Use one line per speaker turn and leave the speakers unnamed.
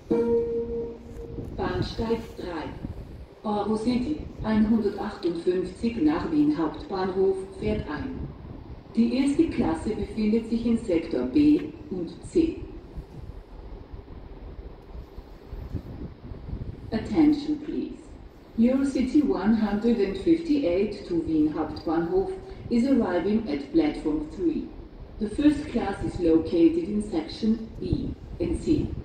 Bahnsteig 3. Eurocity 158 nach Wien Hauptbahnhof fährt ein. Die erste Klasse befindet sich in Sektor B und C. Attention please. Eurocity 158 to Wien Hauptbahnhof is arriving at platform 3. The first class is located in section B and C.